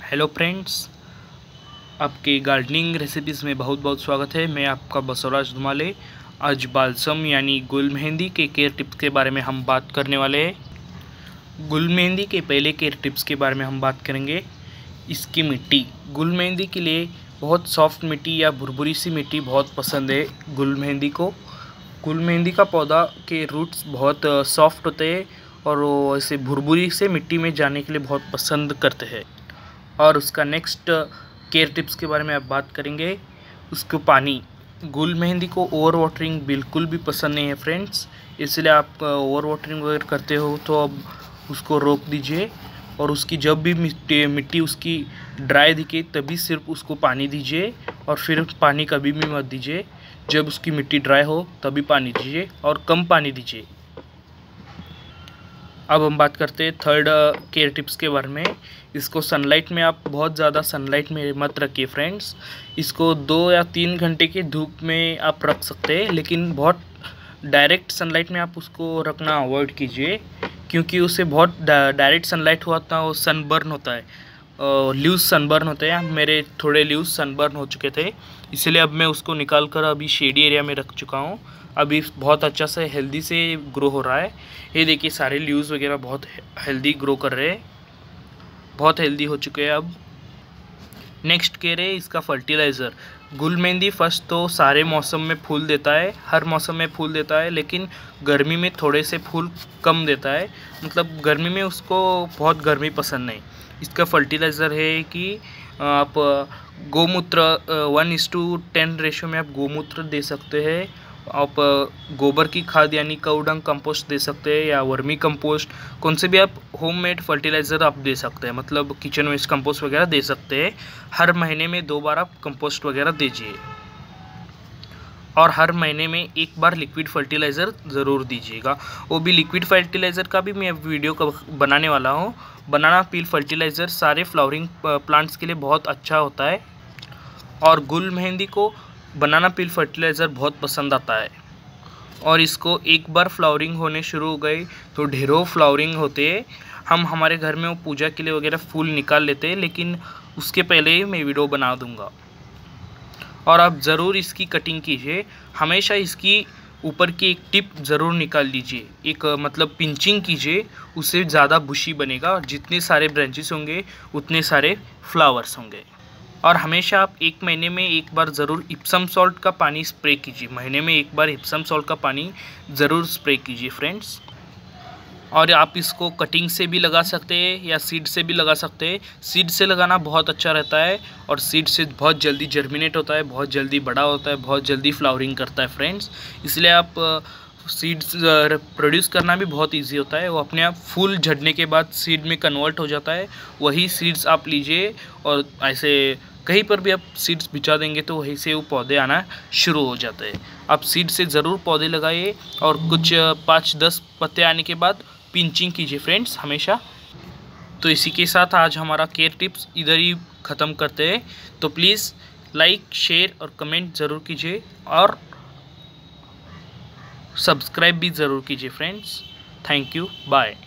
Hello friends, आपके gardening recipes में बहुत बहुत स्वागत है। मैं आपका बसवराज धुमाले। आज बालसम यानी गुल मेहंदी के केयर टिप्स के बारे में हम बात करने वाले हैं। गुल मेहंदी के पहले केयर टिप्स के बारे में हम बात करेंगे। इसकी मिट्टी, गुल मेहंदी के लिए बहुत सॉफ्ट मिट्टी या भुरभुरी सी मिट्टी बहुत पसंद है गुल मेहंदी को। गुल मेहंदी का पौधा के रूट्स बहुत सॉफ्ट होते हैं और वो ऐसे भुरभुरी से मिट्टी में जाने के लिए बहुत पसंद करते हैं। और उसका नेक्स्ट केयर टिप्स के बारे में आप बात करेंगे। उसको पानी, गुल मेहंदी को ओवर वाटरिंग बिल्कुल भी पसंद नहीं है फ्रेंड्स, इसलिए आप ओवर वाटरिंग वगैरह करते हो तो अब उसको रोक दीजिए। और उसकी जब भी मिट्टी उसकी ड्राई दिखे तभी सिर्फ उसको पानी दीजिए, और फिर पानी कभी भी मत दीजिए। जब उसकी मिट्टी ड्राई हो तभी पानी दीजिए और कम पानी दीजिए। अब हम बात करते हैं थर्ड केयर टिप्स के बारे में। इसको सनलाइट में, आप बहुत ज़्यादा सनलाइट में मत रखिए फ्रेंड्स। इसको 2 या 3 घंटे की धूप में आप रख सकते हैं, लेकिन बहुत डायरेक्ट सनलाइट में आप उसको रखना अवॉइड कीजिए, क्योंकि उससे बहुत डायरेक्ट सनलाइट हुआ था वो सनबर्न होता है, लीव्स सनबर्न होते हैं। मेरे थोड़े लीव्स सनबर्न हो चुके थे, इसलिए अब मैं उसको निकाल कर अभी शेडी एरिया में रख चुका हूँ। अभी बहुत अच्छा से हेल्दी से ग्रो हो रहा है। ये देखिए सारे लीव्स वगैरह बहुत हेल्दी ग्रो कर रहे हैं, बहुत हेल्दी हो चुके हैं अब। नेक्स्ट केयर है इसका फर्टिलाइज़र। गुल मेहंदी फर्स्ट तो सारे मौसम में फूल देता है, हर मौसम में फूल देता है, लेकिन गर्मी में थोड़े से फूल कम देता है। मतलब गर्मी में उसको बहुत गर्मी पसंद नहीं। इसका फर्टिलाइज़र है कि आप गोमूत्र 1:10 रेशो में आप गोमूत्र दे सकते हैं। आप गोबर की खाद यानी काउडंग कंपोस्ट दे सकते हैं, या वर्मी कंपोस्ट, कौन से भी आप होममेड फर्टिलाइज़र आप दे सकते हैं। मतलब किचन वेस्ट कंपोस्ट वगैरह दे सकते हैं। हर महीने में 2 बार आप कंपोस्ट वगैरह दीजिए, और हर महीने में 1 बार लिक्विड फर्टिलाइज़र ज़रूर दीजिएगा। वो भी लिक्विड फर्टिलाइज़र का भी मैं वीडियो बनाने वाला हूँ। बनाना पील फर्टिलाइज़र सारे फ्लावरिंग प्लांट्स के लिए बहुत अच्छा होता है, और गुल मेहंदी को बनाना पील फर्टिलाइज़र बहुत पसंद आता है। और इसको एक बार फ्लावरिंग होने शुरू हो गई तो ढेरों फ्लावरिंग होते हैं। हम हमारे घर में वो पूजा के लिए वगैरह फूल निकाल लेते हैं, लेकिन उसके पहले ही मैं वीडियो बना दूंगा। और आप ज़रूर इसकी कटिंग कीजिए। हमेशा इसकी ऊपर की एक टिप ज़रूर निकाल लीजिए, एक मतलब पिंचिंग कीजिए, उससे ज़्यादा बुशी बनेगा, और जितने सारे ब्रांचेस होंगे उतने सारे फ्लावर्स होंगे। और हमेशा आप 1 महीने में 1 बार ज़रूर इप्सम सॉल्ट का पानी स्प्रे कीजिए। महीने में 1 बार इप्सम सॉल्ट का पानी ज़रूर स्प्रे कीजिए फ्रेंड्स। और आप इसको कटिंग से भी लगा सकते हैं या सीड से भी लगा सकते हैं। सीड से लगाना बहुत अच्छा रहता है, और सीड से बहुत जल्दी जर्मिनेट होता है, बहुत जल्दी बड़ा होता है, बहुत जल्दी फ्लावरिंग करता है फ्रेंड्स। इसलिए आप सीड्स प्रोड्यूस करना भी बहुत इजी होता है। वो अपने आप फूल झड़ने के बाद सीड में कन्वर्ट हो जाता है। वही सीड्स आप लीजिए, और ऐसे कहीं पर भी आप सीड्स बिछा देंगे तो वहीं से वो पौधे आना शुरू हो जाते हैं। आप सीड से ज़रूर पौधे लगाइए, और कुछ 5-10 पत्ते आने के बाद पिंचिंग कीजिए फ्रेंड्स हमेशा। तो इसी के साथ आज हमारा केयर टिप्स इधर ही ख़त्म करते हैं। तो प्लीज़ लाइक, शेयर और कमेंट ज़रूर कीजिए, और सब्सक्राइब भी ज़रूर कीजिए फ्रेंड्स। Thank you, bye.